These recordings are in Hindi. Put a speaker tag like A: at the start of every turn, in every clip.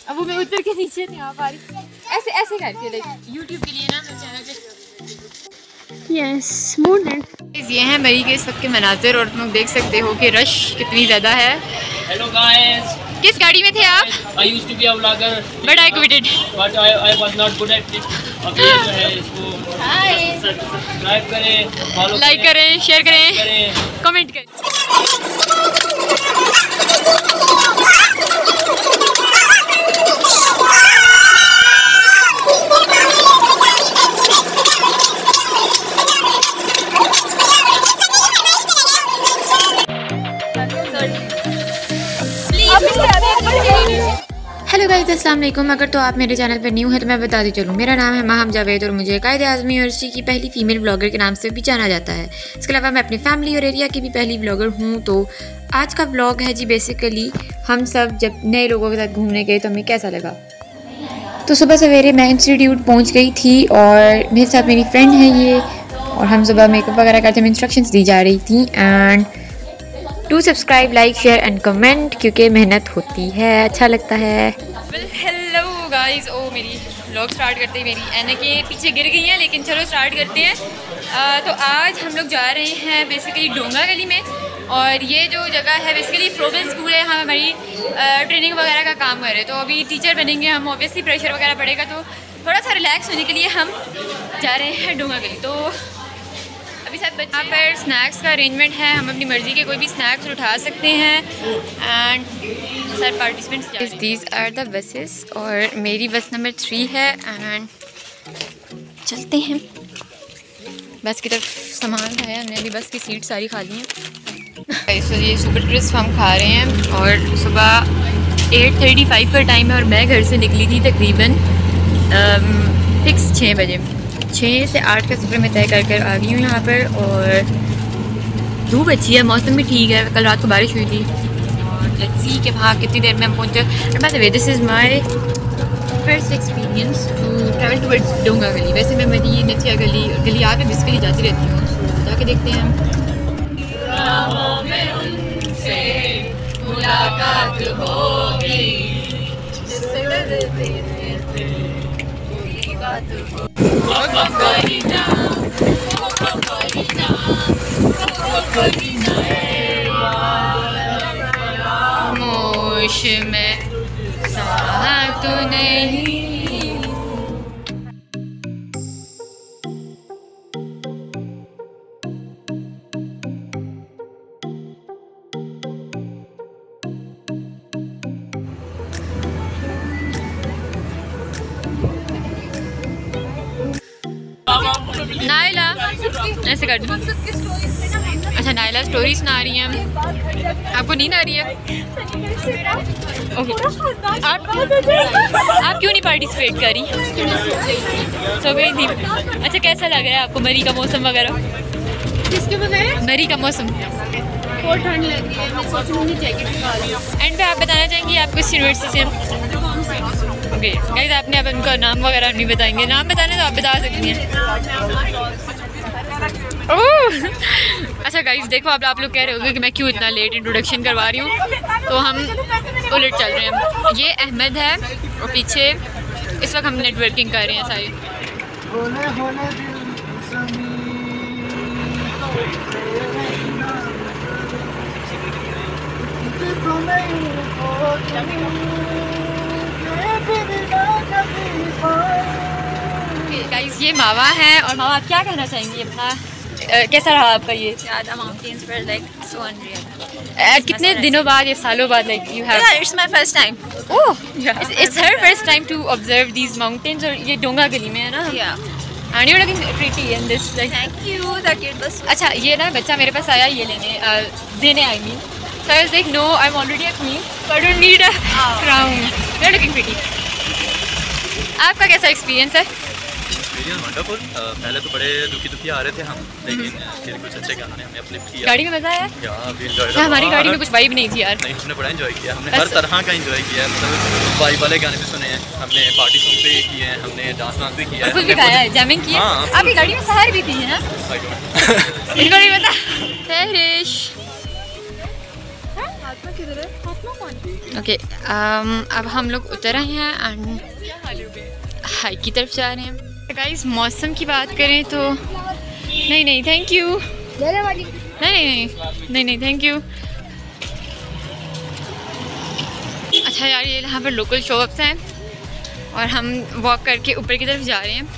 A: अब वो मैं उतर के नीचे नहीं आ पा रही, ऐसे ऐसे करके देख यूट्यूब के लिए ना मैं चैनल पे। Yes morning. ये हैं मरी के इस वक्त के मनाज़िर और तुम लोग देख सकते हो कि रश कितनी ज़्यादा है।
B: Hello guys.
A: किस गाड़ी में थे आप?
B: I used to be a vlogger
A: but I quitted.
B: but I was not good at it। अब ये जो है इसको सब्सक्राइब करें, फॉलो
A: लाइक करें, शेयर करें, कमेंट करें। हेलो गाइस अस्सलाम वालेकुम। अगर तो आप मेरे चैनल पर न्यू है तो मैं बताती चलूँ, मेरा नाम है महम जावेद और मुझे कायदे आज़मी यूनिवर्सिटी की पहली फ़ीमेल ब्लॉगर के नाम से भी जाना जाता है। इसके अलावा मैं अपनी फैमिली और एरिया की भी पहली ब्लॉगर हूँ। तो आज का ब्लॉग है जी बेसिकली हम सब जब नए लोगों के साथ घूमने गए तो हमें कैसा लगा। तो सुबह सवेरे मैं इंस्टीट्यूट पहुँच गई थी और मेरे साथ मेरी फ्रेंड है ये, और हम सुबह मेकअप वगैरह करते हुए इंस्ट्रक्शंस दी जा रही थी। And to subscribe, like, share and comment क्योंकि मेहनत होती है, अच्छा लगता है। हेलो गाइस, ओ मेरी व्लॉग स्टार्ट करते ही मेरी एने के पीछे गिर गई हैं, लेकिन चलो स्टार्ट करते हैं। तो आज हम लोग जा रहे हैं बेसिकली डोंगा गली में, और ये जो जगह है बेसिकली फ्रोबल स्कूल है। हम हमारी ट्रेनिंग वगैरह का काम कर रहे हैं, तो अभी टीचर बनेंगे हम, ऑब्वियसली प्रेशर वगैरह पड़ेगा, तो थोड़ा सा रिलैक्स होने के लिए हम जा रहे हैं डोंगा गली। तो अभी सब बच्चे यहाँ पर स्नैक्स का अरेंजमेंट है, हम अपनी मर्ज़ी के कोई भी स्नैक्स उठा सकते हैं। And sir participants these are the buses और मेरी बस नंबर 3 है। एंड चलते हैं, बस की तरफ सामान है, हमने अभी बस की सीट सारी खाली हैं। तो ये सुपर क्रिस्प हम खा रहे हैं और सुबह 8:35 का टाइम है और मैं घर से निकली थी तकरीबन फिक्स 6 बजे। 6 से 8 का सफ़र में तय कर आ गई हूँ यहाँ पर, और धूप अच्छी है, मौसम भी ठीक है, कल रात को बारिश हुई थी। और लेट्स सी कि वहाँ कितनी देर में हम पहुँचे। By the way this is my first experience to travel towards Dunga Gali. वैसे मैं मरी नथिया गली और गली आगे जिस गली जाती रहती हूँ, तो जाके देखते हैं हम। मोश में साथ नहीं। नाइला ऐसे कर दूँ। अच्छा नाइला स्टोरी सुना रही हैं, आपको नींद आ रही है? ओके, आप क्यों नहीं पार्टिसिपेट कर रही? सो गई थी। अच्छा कैसा लग रहा है आपको मरी का मौसम वगैरह? किसके बगैर? मरी का मौसम बहुत ठंड लग रही है, मैं सोच रही हूँ जैकेट निकाल लूँ। एंड पे आप बताना चाहेंगे आप किस यूनिवर्सिटी से? ओके गाइस, आपने अब उनका नाम वगैरह नहीं बताएंगे, नाम बताने तो आप बता सकती हैं। ओह अच्छा गाइस देखो, अब आप लोग कह रहे होंगे कि मैं क्यों इतना लेट इंट्रोडक्शन करवा रही हूँ, तो हम उलट चल रहे हैं। ये अहमद है और पीछे इस वक्त हम नेटवर्किंग कर रहे हैं सारी। गाइस ये मावा है, और मावा आप क्या कहना चाहेंगी अपना, कैसा रहा आपका ये?
C: Mountains were like so unreal.
A: कितने दिनों बाद, ये सालों बाद, like you have?
C: Yeah, it's my first time.
A: Oh it's her first time to observe these mountains, और ये डोंगा गली में है ना?
C: Yeah.
A: And you're looking pretty in this like.
C: Thank you. The kid was.
A: अच्छा ये ना बच्चा मेरे पास आया ये देने I mean. So I was like no, I'm already a queen, so I don't need a crown. You're looking pretty. आपका कैसा एक्सपीरियंस है?
D: वंडरफुल। पहले तो बड़े दुखी आ रहे थे हम, लेकिन फिर कुछ अच्छे गाने हमने अपलिफ्ट किया।
A: गाड़ी में मजा आया?
D: अभी एंजॉय
A: क्या हमारी गाड़ी में कुछ वाइब नहीं थी यार?
D: नहीं, हमने बड़ा एंजॉय किया, हमने हर तरह का एंजॉय किया है। मतलब वाइब वाले गाने भी सुने हैं हमने, पार्टी सॉन्ग भी किए हैं हमने, डांस भी किया है,
A: खुद भी गाया है, जैमिंग की है। आपकी गाड़ी में सहार भी थी है ना? इनको नहीं पता। ओके अब हम लोग उतर रहे हैं एंड हाई की तरफ जा रहे हैं। गाइस मौसम की बात करें तो नहीं थैंक यू, नहीं थैंक यू। अच्छा यार ये यहाँ पर लोकल शॉप्स हैं और हम वॉक करके ऊपर की तरफ जा रहे हैं।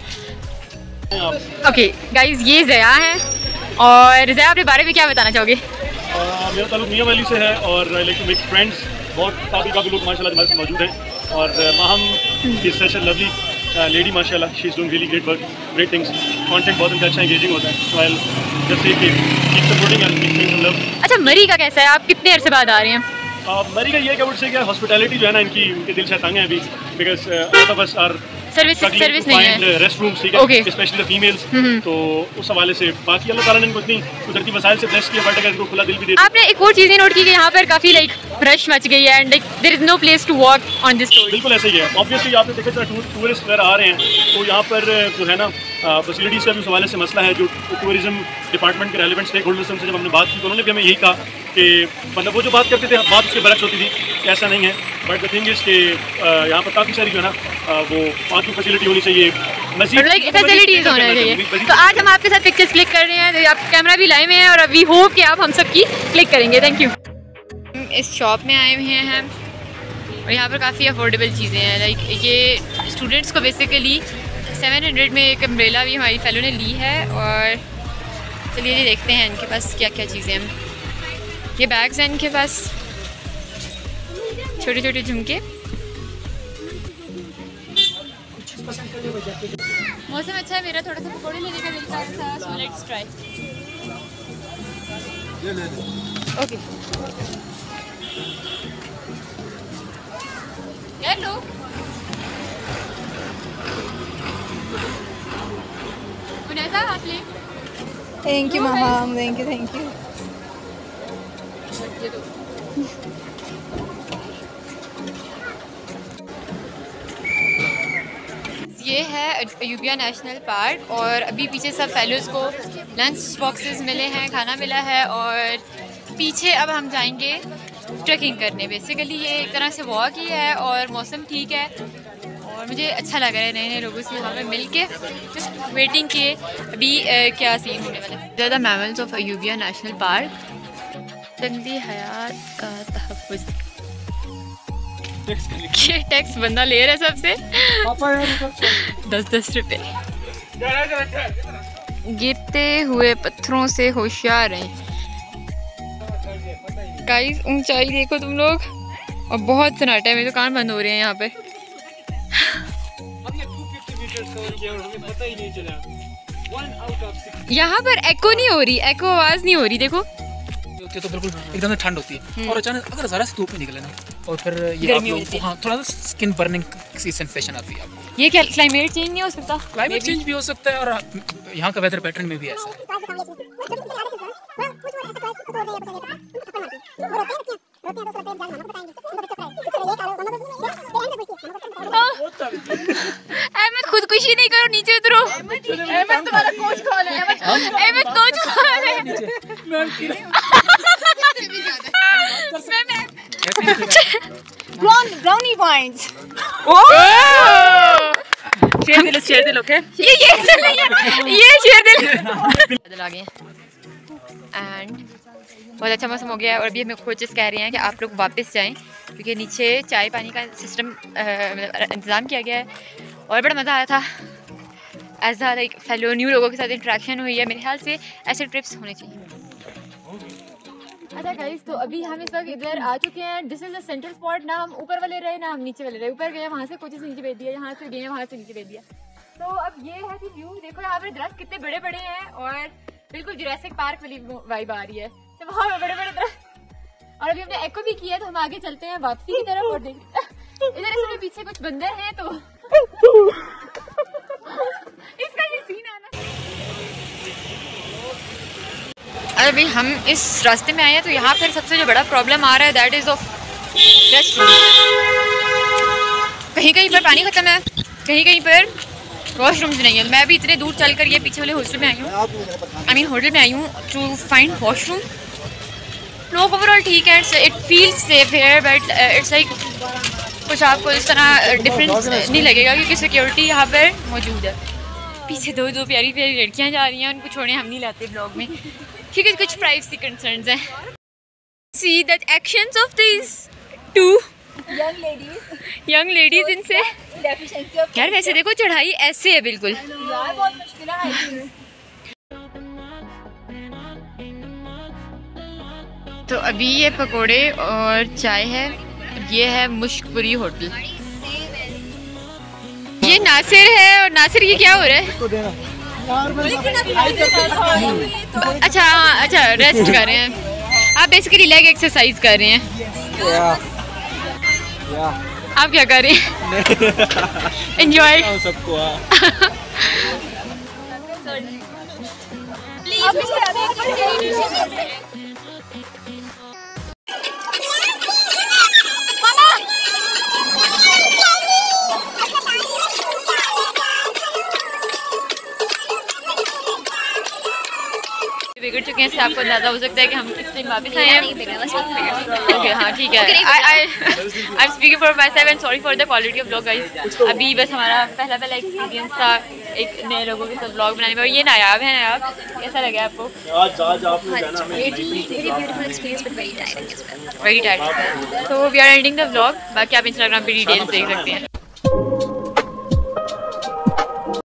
A: ओके गाइस ये ज़या है और ज़या अपने बारे में क्या बताना चाहोगे?
E: मेरा ताल्लुक मियाँ वैली से है और लाइक मेक फ्रेंड्स बहुत काफ़ी लोग माशाल्लाह हमारे साथ मौजूद हैं और Maham is such a lovely lady माशाल्लाह, she is doing really great work, great things, content बहुत अच्छा एंगेजिंग होता है। So I will just say keep supporting and keep some love.
A: अच्छा मरी का कैसा है, आप कितने अर्से बाद आ रहे हैं?
E: मरी का ये क्या बोलते हैं, हॉस्पिटैलिटी जो है ना इनकी, उनके दिल से तंग है अभी, because all of us are
A: service नहीं है,
E: रेस्ट रूम्स, ठीक है, स्पेशली द फीमेल्स। तो उस हवाले से बाकी अल्लाह ताला ने इनको इतनी कुदरती वसाइल से ब्लेस किया, बट अगर इनको खुला दिल भी दे।
A: आपने एक और चीज़ नोट की कि यहाँ पर काफ़ी लाइक रश मच गई है and like there is no place to walk on this road.
E: बिल्कुल ऐसे ही है। ऑब्वियसली आपने देखा था टूरिस्ट वगैरह आ रहे हैं तो यहाँ पर जो है ना फैसिलिटीज़ का भी उस हवाले से मसला है। जो टूरिज्म डिपार्टमेंट के रेलिवेंट स्टेक होल्डर्स से जब हमने बात की तो उन्होंने भी हमें यही कहा कि मतलब वो जो बात करते थे बात उसके बरक्स होती थी, ऐसा नहीं है। बट द थिंग इज़ कि यहाँ पर काफ़ी सारी जो है ना वो पार्किंग फैसिलिटी होनी चाहिए, मज़ीद
A: फैसिलिटीज़ होना चाहिए। तो आज हम आपके साथ पिक्चर्स क्लिक कर रहे हैं, तो आप कैमरा भी लाए हुए हैं और वी होप कि आप हम सब की क्लिक करेंगे। Thank you. इस शॉप में आए हुए हैं और यहाँ पर काफ़ी अफोर्डेबल चीज़ें हैं। लाइक ये स्टूडेंट्स को बेसिकली 700 में एक अम्ब्रेला भी हमारी फेलो ने ली है। और चलिए ये देखते हैं इनके पास क्या क्या चीज़ें हैं। ये बैग्स हैं इनके पास, छोटे छोटे झुमके। मौसम अच्छा है, मेरा थोड़ा सा पकौड़े लेने का दिल कर रहा था, so let's try. Okay hello, Unaisa आप ले।
C: Thank you, Mama. Thank you.
A: ये है अयूबिया नेशनल पार्क और अभी पीछे सब फेलोज़ को लंच बॉक्सेस मिले हैं, खाना मिला है और पीछे अब हम जाएंगे ट्रैकिंग करने। बेसिकली ये एक तरह से वॉक ही है और मौसम ठीक है और मुझे अच्छा लग रहा है नए लोगों से यहाँ पे मिल के। जस्ट वेटिंग के अभी क्या सीन होने वाला है। ज़्यादा mammals of Ayubia national park, जंगली हयात का तहफ़्फ़ुज़। ये टैक्स बंदा ले रहा है सबसे 10-10 रुपये। गिरते हुए पत्थरों से होशियार हैं गाइस। ऊंचाई देखो तुम लोग और बहुत सन्नाटा है, मेरे तो कान बंद हो रहे हैं यहाँ पे। यहाँ पर एको नहीं हो रही, एको आवाज नहीं हो रही। देखो
F: तो बिल्कुल एकदम ठंड होती है और अचानक अगर ज़रा से धूप में निकले ना और फिर ये आप लोगों को हाँ थोड़ा सा स्किन बर्निंग की सेंसेशन आती है आपको।
A: ये क्या क्लाइमेट चेंज नहीं हो सकता?
F: क्लाइमेट चेंज भी हो सकता है और यहाँ का वेदर पैटर्न में भी ऐसा है।
A: अहमद खुदकुशी नहीं करो, नीचे उतरो। अहमद तुम्हारा कोच कौन है? अहमद कोच कौन है?
C: Brownie points.
A: Sher Dil okay. ये शेयर दिल आ गए एंड बहुत अच्छा मौसम हो गया है। और अभी हमें कोचेस कह रहे हैं कि आप लोग वापस जाएं क्योंकि नीचे चाय पानी का सिस्टम इंतज़ाम किया गया है और बड़ा मज़ा आया था। As a like fellow new लोगों के साथ इंटरेक्शन हुई है। मेरे ख्याल से ऐसे ट्रिप्स होने चाहिए। अच्छा गाइस, तो अभी हम इस वक्त इधर आ चुके हैं। This is the central spot. ना हम ऊपर वाले रहे ना हम नीचे वाले रहे। ऊपर गए, वहाँ से कोचेस नीचे भेज दिया, यहाँ से गए, वहाँ से नीचे भेज दिया। तो अब ये है कि व्यू देखो, यहाँ पर दरख्त कितने बड़े बड़े हैं और बिल्कुल जुरासिक पार्क वाली वाइब आ रही है। तो वहाँ बड़े बड़े दरख्त और अभी हमने एको भी किया, तो हम आगे चलते हैं वापसी की तरफ और देखते इधर इसमें पीछे कुछ बंदर हैं तो इसका ये सीन है ना। अभी हम इस रास्ते में आए हैं तो यहाँ पर सबसे जो बड़ा प्रॉब्लम आ रहा है दैट इज़ ऑफ रेस्टरूम। कहीं कहीं पर पानी ख़त्म है, कहीं कहीं पर वॉशरूम्स नहीं है। मैं अभी इतने दूर चल कर ये पीछे वाले हॉस्टल में आई हूँ, होटल में आई हूँ टू फाइंड वॉशरूम। लोग ओवरऑल ठीक है, इट फील्स सेफ है, बट इट्स लाइक कुछ आपको इस तरह डिफरेंस नहीं लगेगा क्योंकि सिक्योरिटी यहाँ पर मौजूद है। पीछे दो प्यारी प्यारी लड़कियाँ जा रही हैं, उनको छोड़ने हम नहीं लाते ब्लॉग में क्योंकि कुछ प्राइवेसी कंसर्न्स हैं। See the actions of this two young ladies इनसे यार वैसे देखो चढ़ाई ऐसे है बिल्कुल
C: यार बहुत मुश्किल है।
A: तो अभी ये पकोड़े और चाय है, ये है मुश्कपुरी होटल। ये नासिर है और नासिर ये क्या हो रहा है? अच्छा रेस्ट कर रहे हैं आप, बेसिकली लेग एक्सरसाइज कर रहे हैं। आप क्या कर रहे हैं? एंजॉय
D: सबको।
A: बिगड़ चुके हैं, इससे आपको अंदाजा हो सकता है कि हम किस टाइम वापस आए हैं। ओके हाँ ठीक है। I am speaking for myself and sorry for the quality of vlog guys. अभी बस हमारा पहला एक्सपीरियंस था एक नए लोगों के साथ व्लॉग बनाने में, और ये नायाब है। नायाब कैसा लगा आपको? Very tired. तो we are ending the vlog, बाकी आप इंस्टाग्राम पे डिटेल्स देख सकते हैं।